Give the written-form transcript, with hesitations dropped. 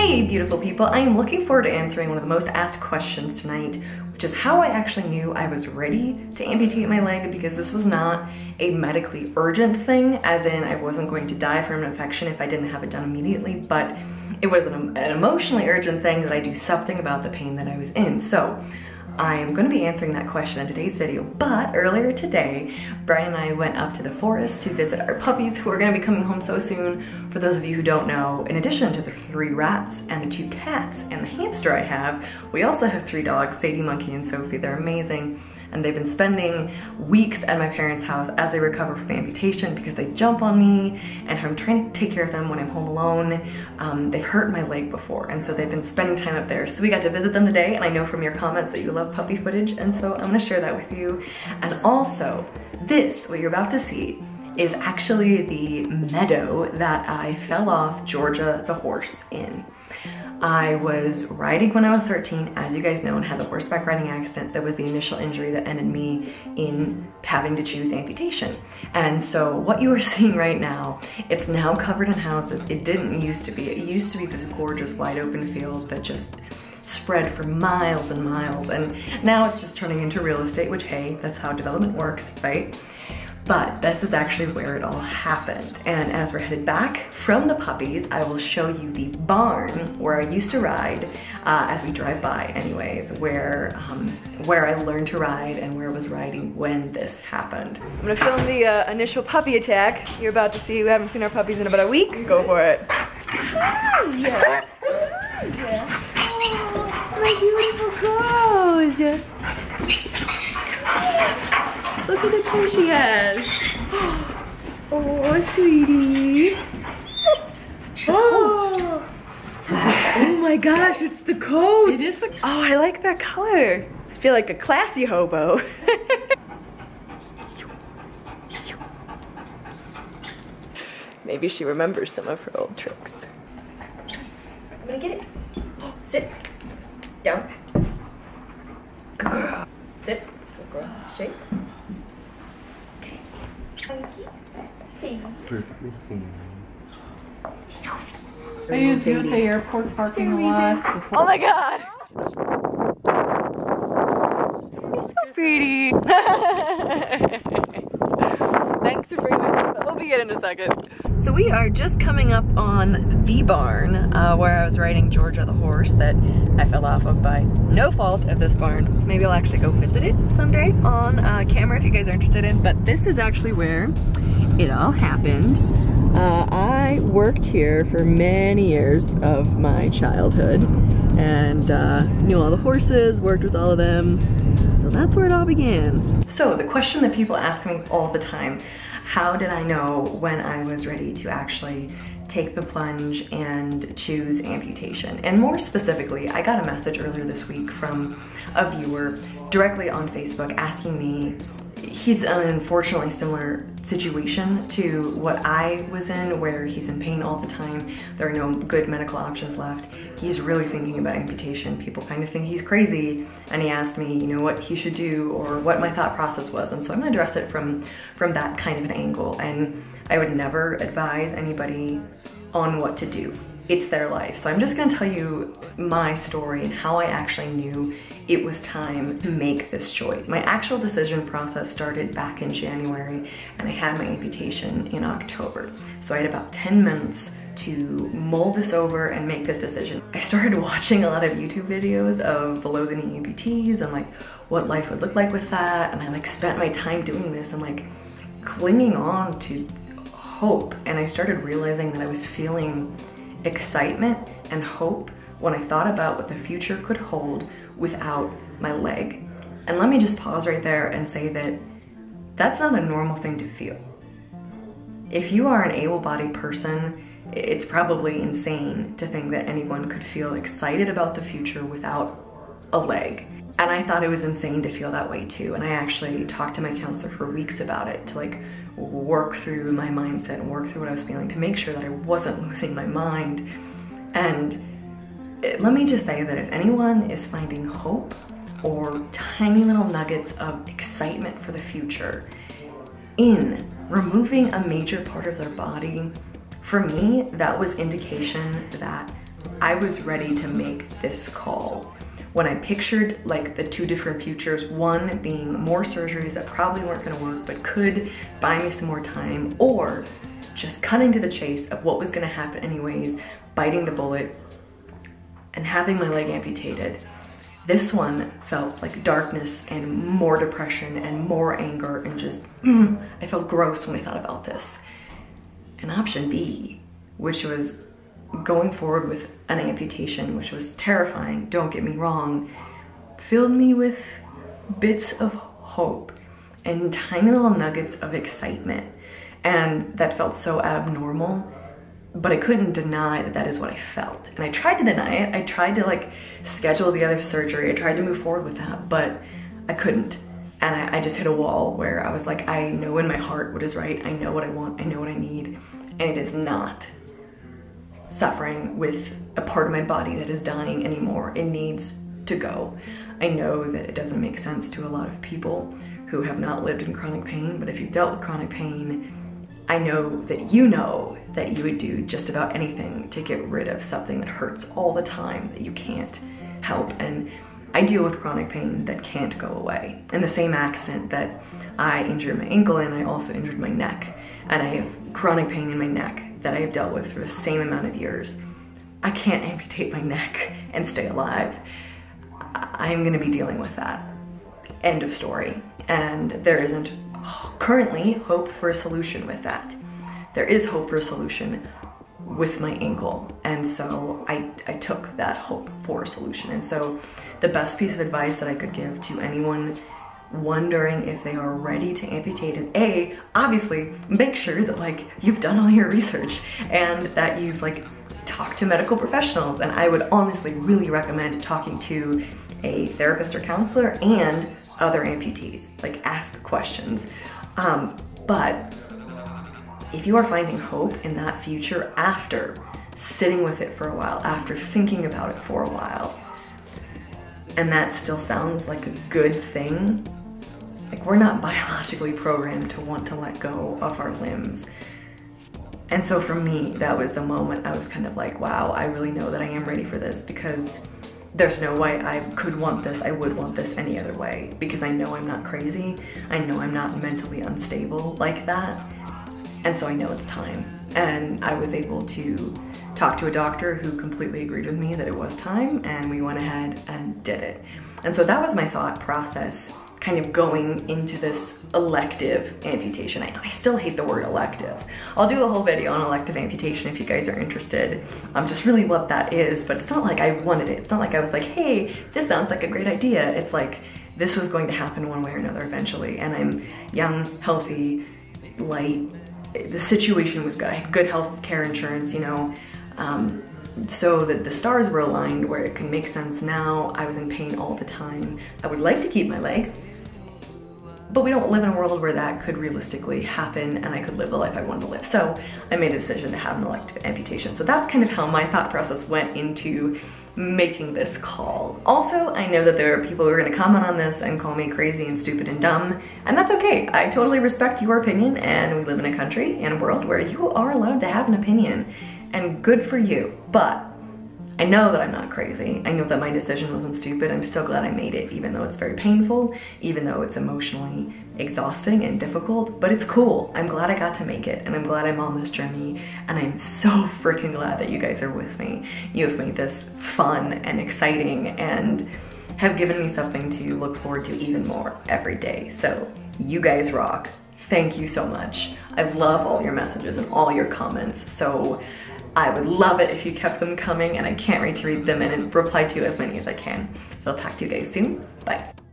Hey beautiful people, I am looking forward to answering one of the most asked questions tonight, which is how I actually knew I was ready to amputate my leg, because this was not a medically urgent thing, as in I wasn't going to die from an infection if I didn't have it done immediately, but it was an emotionally urgent thing that I do something about the pain that I was in. So I am going to be answering that question in today's video, but earlier today, Brian and I went up to the forest to visit our puppies who are going to be coming home so soon. For those of you who don't know, in addition to the 3 rats and the 2 cats and the hamster I have, we also have 3 dogs, Sadie, Monkey, and Sophie. They're amazing. And they've been spending weeks at my parents' house as they recover from amputation because they jump on me and I'm trying to take care of them when I'm home alone. They've hurt my leg before, and so they've been spending time up there. So we got to visit them today, and I know from your comments that you love puppy footage, and so I'm gonna share that with you. And also, this, what you're about to see, is actually the meadow that I fell off Georgia the horse in. I was riding when I was 13, as you guys know, and had the horseback riding accident that was the initial injury that ended me in having to choose amputation. And so what you are seeing right now, it's now covered in houses. It didn't used to be. It used to be this gorgeous wide open field that just spread for miles and miles, and now it's just turning into real estate, which, hey, that's how development works, right? But this is actually where it all happened. And as we're headed back from the puppies, I will show you the barn where I used to ride, as we drive by anyways, where I learned to ride and where I was riding when this happened. I'm gonna film the initial puppy attack. You're about to see, we haven't seen our puppies in about a week. Go for it. Oh, yeah. Yeah. Oh, my beautiful clothes. Look at the coat she has. Oh, sweetie. Oh. Oh my gosh, it's the coat. It is the. Oh, I like that color. I feel like a classy hobo. Maybe she remembers some of her old tricks. I'm gonna get it. Oh, sit. Down. Good girl. Sit. Good girl. Shake. I used you at the airport parking lot. Oh my god! You're so pretty! Thanks for bringing me, but we'll begin in a second. So we are just coming up on the barn where I was riding Georgia the horse that I fell off of by no fault of this barn. Maybe I'll actually go visit it someday on camera if you guys are interested in, but this is actually where it all happened. I worked here for many years of my childhood and knew all the horses, worked with all of them, so that's where it all began. So the question that people ask me all the time, how did I know when I was ready to actually take the plunge and choose amputation? And more specifically, I got a message earlier this week from a viewer directly on Facebook asking me, he's in an unfortunately similar situation to what I was in, where he's in pain all the time. There are no good medical options left. He's really thinking about amputation. People kind of think he's crazy, and he asked me, you know, what he should do or what my thought process was. And so I'm gonna address it from that kind of an angle. And I would never advise anybody on what to do. It's their life. So I'm just gonna tell you my story and how I actually knew it was time to make this choice. My actual decision process started back in January, and I had my amputation in October. So I had about 10 months to mull this over and make this decision. I started watching a lot of YouTube videos of below the knee amputees and like what life would look like with that, and I like spent my time doing this and like clinging on to hope. And I started realizing that I was feeling excitement and hope when I thought about what the future could hold without my leg. And let me just pause right there and say that that's not a normal thing to feel. If you are an able-bodied person, it's probably insane to think that anyone could feel excited about the future without a leg. And I thought it was insane to feel that way too. And I actually talked to my counselor for weeks about it to like work through my mindset and work through what I was feeling to make sure that I wasn't losing my mind. And let me just say that if anyone is finding hope or tiny little nuggets of excitement for the future in removing a major part of their body, for me, that was indication that I was ready to make this call. When I pictured like the two different futures, one being more surgeries that probably weren't gonna work but could buy me some more time, or just cutting to the chase of what was gonna happen anyways, biting the bullet and having my leg amputated. This one felt like darkness and more depression and more anger and just, I felt gross when I thought about this. And option B, which was going forward with an amputation, which was terrifying, don't get me wrong, filled me with bits of hope and tiny little nuggets of excitement. And that felt so abnormal, but I couldn't deny that that is what I felt. And I tried to deny it. I tried to like schedule the other surgery. I tried to move forward with that, but I couldn't. And I just hit a wall where I was like, I know in my heart what is right. I know what I want. I know what I need. And it is not suffering with a part of my body that is dying anymore. It needs to go. I know that it doesn't make sense to a lot of people who have not lived in chronic pain, but if you've dealt with chronic pain, I know that you would do just about anything to get rid of something that hurts all the time that you can't help. And I deal with chronic pain that can't go away. In the same accident that I injured my ankle in, I also injured my neck. And I have chronic pain in my neck that I have dealt with for the same amount of years. I can't amputate my neck and stay alive. I'm gonna be dealing with that. End of story. And there isn't currently hope for a solution with that. There is hope for a solution with my ankle. And so I took that hope for a solution. And so the best piece of advice that I could give to anyone wondering if they are ready to amputate is A, obviously make sure that like you've done all your research and that you've like talked to medical professionals. And I would honestly really recommend talking to a therapist or counselor and other amputees, like ask questions. But if you are finding hope in that future after sitting with it for a while, after thinking about it for a while, and that still sounds like a good thing, like we're not biologically programmed to want to let go of our limbs. And so for me, that was the moment I was kind of like, wow, I really know that I am ready for this, because there's no way I could want this, I would want this any other way, because I know I'm not crazy, I know I'm not mentally unstable like that, and so I know it's time. And I was able to talk to a doctor who completely agreed with me that it was time, and we went ahead and did it. And so that was my thought process, kind of going into this elective amputation. I still hate the word elective. I'll do a whole video on elective amputation if you guys are interested. Just really what that is, but it's not like I wanted it. It's not like I was like, hey, this sounds like a great idea. It's like, this was going to happen one way or another eventually. And I'm young, healthy, light. The situation was good. I had good health care insurance, you know. So that the stars were aligned where it could make sense now. I was in pain all the time. I would like to keep my leg, but we don't live in a world where that could realistically happen and I could live the life I wanted to live. So I made a decision to have an elective amputation. So that's kind of how my thought process went into making this call. Also, I know that there are people who are gonna comment on this and call me crazy and stupid and dumb, and that's okay. I totally respect your opinion, and we live in a country and a world where you are allowed to have an opinion. And good for you, but I know that I'm not crazy. I know that my decision wasn't stupid. I'm still glad I made it, even though it's very painful, even though it's emotionally exhausting and difficult, but it's cool. I'm glad I got to make it, and I'm glad I'm on this journey, and I'm so freaking glad that you guys are with me. You have made this fun and exciting and have given me something to look forward to even more every day. So you guys rock. Thank you so much. I love all your messages and all your comments. So I would love it if you kept them coming, and I can't wait to read them and reply to as many as I can. I'll talk to you guys soon. Bye.